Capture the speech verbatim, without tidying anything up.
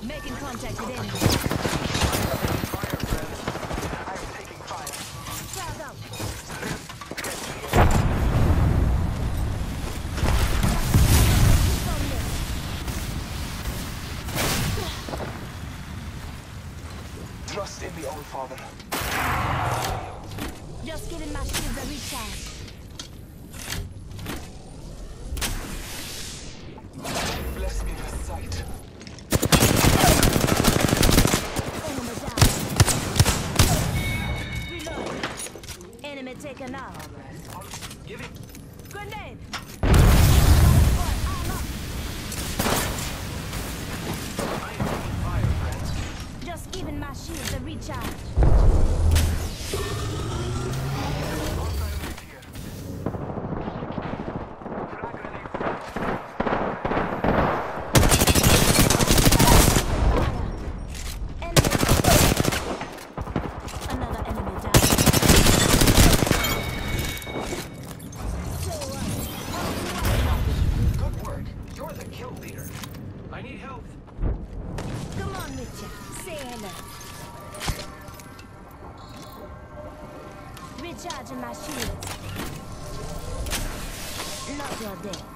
Making contact with enemy. Fire, friends. I am taking fire. Frag out. Trust in the All Father. Just giving my shields a recharge. Bless me with sight. Enemy down. Reload. Enemy taken out. Give it. Grenade. I am taking fire, friends. Just giving my shields a recharge. I need help. Come on, Richard. Say hello. Recharging my shields. Not your day.